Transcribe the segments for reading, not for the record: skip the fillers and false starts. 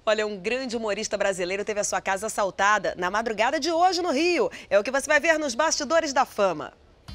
Olha, um grande humorista brasileiro teve a sua casa assaltada na madrugada de hoje no Rio. É o que você vai ver nos bastidores da fama.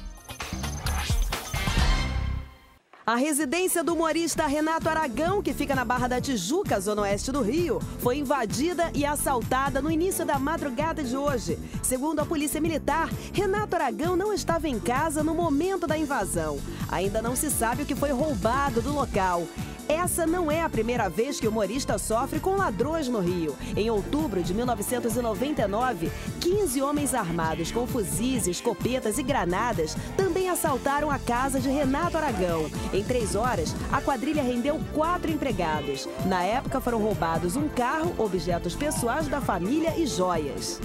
A residência do humorista Renato Aragão, que fica na Barra da Tijuca, zona oeste do Rio, foi invadida e assaltada no início da madrugada de hoje. Segundo a Polícia Militar, Renato Aragão não estava em casa no momento da invasão. Ainda não se sabe o que foi roubado do local. Essa não é a primeira vez que o humorista sofre com ladrões no Rio. Em outubro de 1999, 15 homens armados com fuzis, escopetas e granadas também assaltaram a casa de Renato Aragão. Em 3 horas, a quadrilha rendeu 4 empregados. Na época, foram roubados um carro, objetos pessoais da família e joias.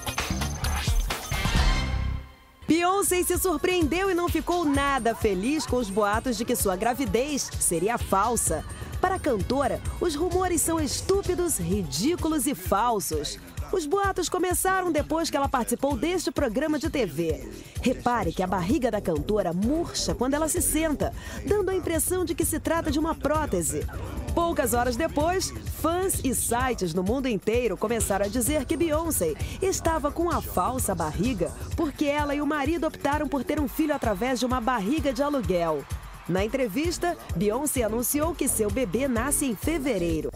Beyoncé se surpreendeu e não ficou nada feliz com os boatos de que sua gravidez seria falsa. Para a cantora, os rumores são estúpidos, ridículos e falsos. Os boatos começaram depois que ela participou deste programa de TV. Repare que a barriga da cantora murcha quando ela se senta, dando a impressão de que se trata de uma prótese. Poucas horas depois, fãs e sites no mundo inteiro começaram a dizer que Beyoncé estava com a falsa barriga porque ela e o marido optaram por ter um filho através de uma barriga de aluguel. Na entrevista, Beyoncé anunciou que seu bebê nasce em fevereiro.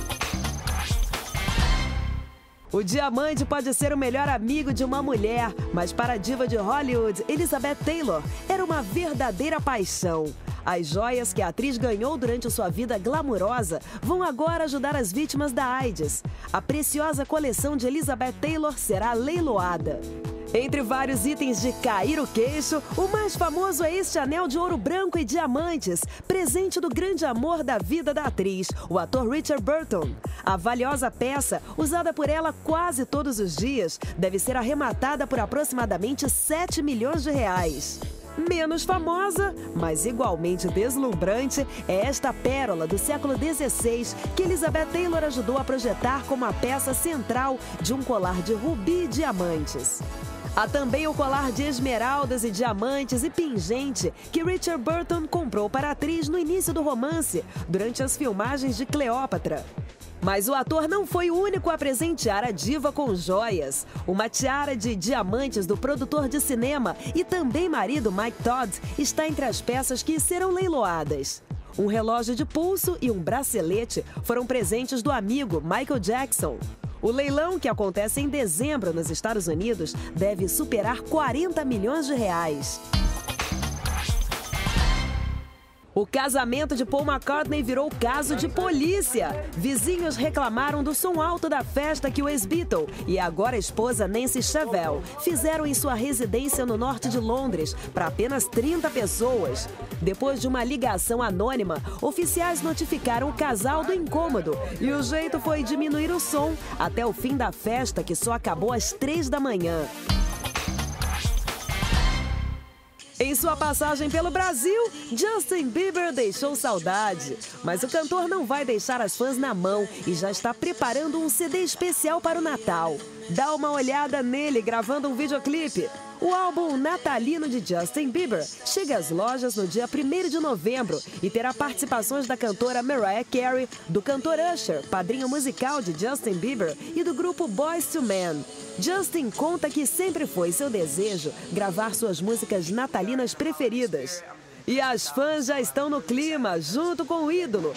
O diamante pode ser o melhor amigo de uma mulher, mas para a diva de Hollywood, Elizabeth Taylor, era uma verdadeira paixão. As joias que a atriz ganhou durante sua vida glamurosa vão agora ajudar as vítimas da AIDS. A preciosa coleção de Elizabeth Taylor será leiloada. Entre vários itens de cair o queixo, o mais famoso é este anel de ouro branco e diamantes, presente do grande amor da vida da atriz, o ator Richard Burton. A valiosa peça, usada por ela quase todos os dias, deve ser arrematada por aproximadamente 7 milhões de reais. Menos famosa, mas igualmente deslumbrante, é esta pérola do século XVI que Elizabeth Taylor ajudou a projetar como a peça central de um colar de rubi e diamantes. Há também o colar de esmeraldas e diamantes e pingente que Richard Burton comprou para a atriz no início do romance, durante as filmagens de Cleópatra. Mas o ator não foi o único a presentear a diva com joias. Uma tiara de diamantes do produtor de cinema e também marido Mike Todd está entre as peças que serão leiloadas. Um relógio de pulso e um bracelete foram presentes do amigo Michael Jackson. O leilão, que acontece em dezembro nos Estados Unidos, deve superar 40 milhões de reais. O casamento de Paul McCartney virou caso de polícia. Vizinhos reclamaram do som alto da festa que o ex-Beatle e agora a esposa Nancy Chevelle fizeram em sua residência no norte de Londres para apenas 30 pessoas. Depois de uma ligação anônima, oficiais notificaram o casal do incômodo e o jeito foi diminuir o som até o fim da festa, que só acabou às 3 da manhã. Em sua passagem pelo Brasil, Justin Bieber deixou saudade. Mas o cantor não vai deixar as fãs na mão e já está preparando um CD especial para o Natal. Dá uma olhada nele gravando um videoclipe. O álbum natalino de Justin Bieber chega às lojas no dia 1º de novembro e terá participações da cantora Mariah Carey, do cantor Usher, padrinho musical de Justin Bieber, e do grupo Boyz II Men. Justin conta que sempre foi seu desejo gravar suas músicas natalinas preferidas. E as fãs já estão no clima, junto com o ídolo.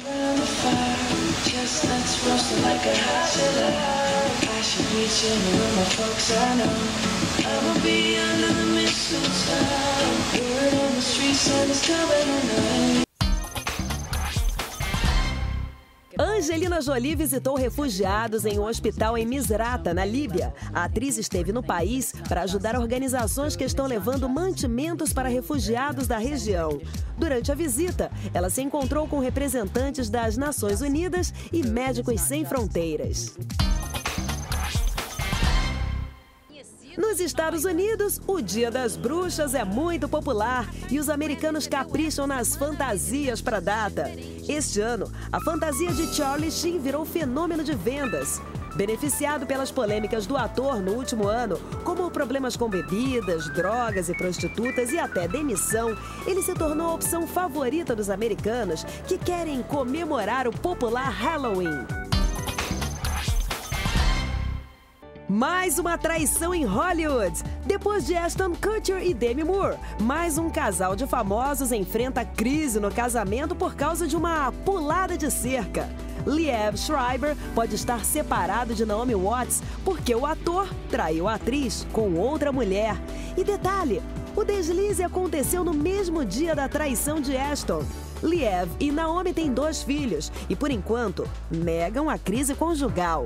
Angelina Jolie visitou refugiados em um hospital em Misrata, na Líbia. A atriz esteve no país para ajudar organizações que estão levando mantimentos para refugiados da região. Durante a visita, ela se encontrou com representantes das Nações Unidas e Médicos Sem Fronteiras. Nos Estados Unidos, o Dia das Bruxas é muito popular e os americanos capricham nas fantasias para a data. Este ano, a fantasia de Charlie Sheen virou fenômeno de vendas. Beneficiado pelas polêmicas do ator no último ano, como problemas com bebidas, drogas e prostitutas e até demissão, ele se tornou a opção favorita dos americanos que querem comemorar o popular Halloween. Mais uma traição em Hollywood. Depois de Ashton Kutcher e Demi Moore, mais um casal de famosos enfrenta crise no casamento por causa de uma pulada de cerca. Liev Schreiber pode estar separado de Naomi Watts porque o ator traiu a atriz com outra mulher. E detalhe, o deslize aconteceu no mesmo dia da traição de Ashton. Liev e Naomi têm 2 filhos e, por enquanto, negam a crise conjugal.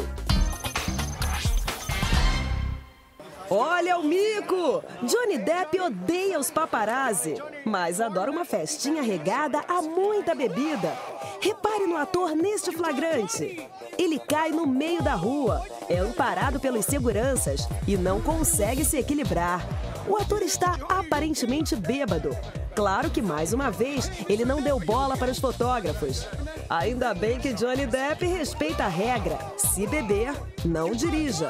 Olha o mico! Johnny Depp odeia os paparazzi, mas adora uma festinha regada a muita bebida. Repare no ator neste flagrante. Ele cai no meio da rua, é amparado pelos seguranças e não consegue se equilibrar. O ator está aparentemente bêbado. Claro que, mais uma vez, ele não deu bola para os fotógrafos. Ainda bem que Johnny Depp respeita a regra. Se beber, não dirija.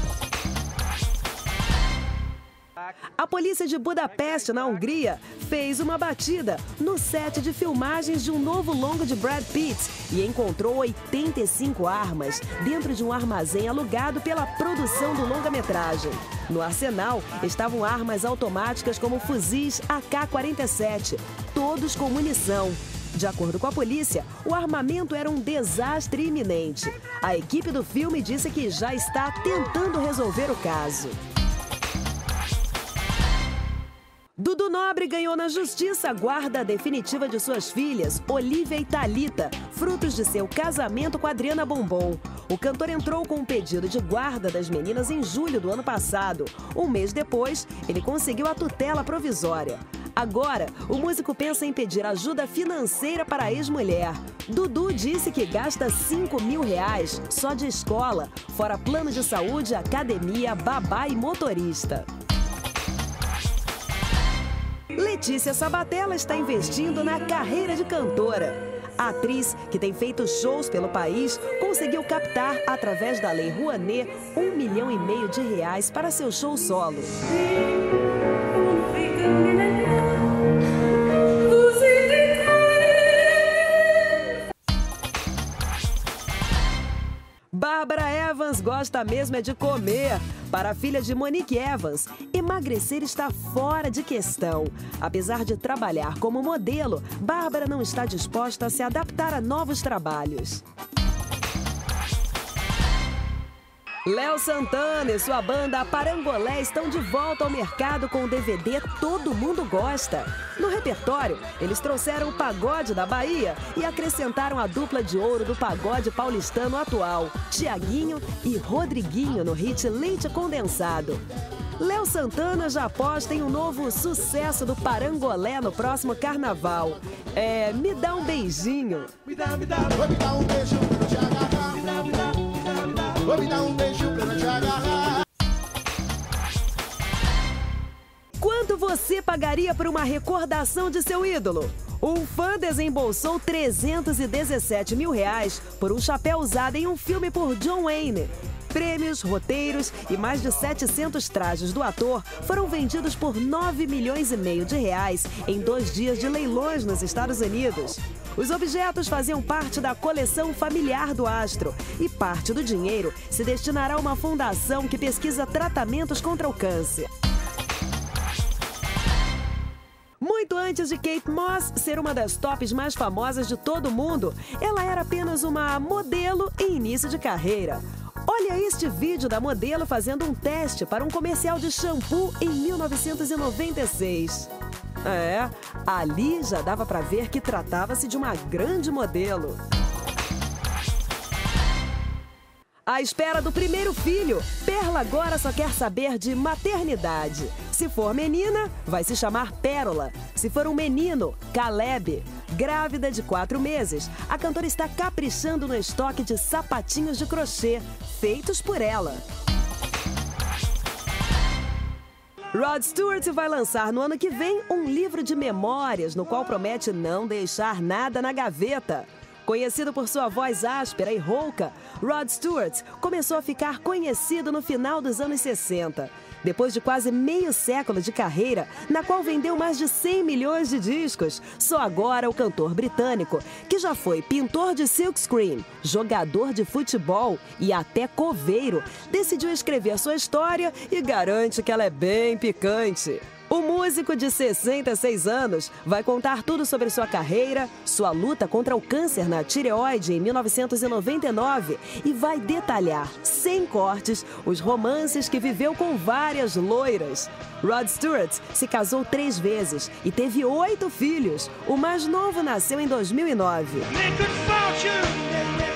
A polícia de Budapeste, na Hungria, fez uma batida no set de filmagens de um novo longa de Brad Pitt e encontrou 85 armas dentro de um armazém alugado pela produção do longa-metragem. No arsenal estavam armas automáticas como fuzis AK-47, todos com munição. De acordo com a polícia, o armamento era um desastre iminente. A equipe do filme disse que já está tentando resolver o caso. Dudu Nobre ganhou na justiça a guarda definitiva de suas filhas, Olivia e Thalita, frutos de seu casamento com Adriana Bombom. O cantor entrou com um pedido de guarda das meninas em julho do ano passado. Um mês depois, ele conseguiu a tutela provisória. Agora, o músico pensa em pedir ajuda financeira para a ex-mulher. Dudu disse que gasta R$5.000 só de escola, fora plano de saúde, academia, babá e motorista. Letícia Sabatella está investindo na carreira de cantora. A atriz, que tem feito shows pelo país, conseguiu captar, através da Lei Rouanet, R$1,5 milhão para seu show solo. Bárbara Evans gosta mesmo é de comer. Para a filha de Monique Evans, emagrecer está fora de questão. Apesar de trabalhar como modelo, Bárbara não está disposta a se adaptar a novos trabalhos. Léo Santana e sua banda Parangolé estão de volta ao mercado com o DVD Todo Mundo Gosta. No repertório, eles trouxeram o pagode da Bahia e acrescentaram a dupla de ouro do pagode paulistano atual, Tiaguinho e Rodriguinho, no hit Leite Condensado. Léo Santana já aposta em um novo sucesso do Parangolé no próximo carnaval. Me dá um beijinho. Me dá um beijo pra eu te agarrar. Me dá um beijo pra eu te agarrar. Quanto você pagaria por uma recordação de seu ídolo? Um fã desembolsou R$317 mil por um chapéu usado em um filme por John Wayne. Prêmios, roteiros e mais de 700 trajes do ator foram vendidos por R$9,5 milhões em 2 dias de leilões nos Estados Unidos. Os objetos faziam parte da coleção familiar do astro e parte do dinheiro se destinará a uma fundação que pesquisa tratamentos contra o câncer. Muito antes de Kate Moss ser uma das tops mais famosas de todo o mundo, ela era apenas uma modelo em início de carreira. Olha este vídeo da modelo fazendo um teste para um comercial de shampoo em 1996. Ali já dava para ver que tratava-se de uma grande modelo. À espera do primeiro filho, Perla agora só quer saber de maternidade. Se for menina, vai se chamar Pérola. Se for um menino, Caleb. Grávida de 4 meses, a cantora está caprichando no estoque de sapatinhos de crochê, feitos por ela. Rod Stewart vai lançar no ano que vem um livro de memórias, no qual promete não deixar nada na gaveta. Conhecido por sua voz áspera e rouca, Rod Stewart começou a ficar conhecido no final dos anos 60. Depois de quase meio século de carreira, na qual vendeu mais de 100 milhões de discos, só agora o cantor britânico, que já foi pintor de silkscreen, jogador de futebol e até coveiro, decidiu escrever sua história e garante que ela é bem picante. O músico de 66 anos vai contar tudo sobre sua carreira, sua luta contra o câncer na tireoide em 1999 e vai detalhar, sem cortes, os romances que viveu com várias loiras. Rod Stewart se casou 3 vezes e teve 8 filhos. O mais novo nasceu em 2009.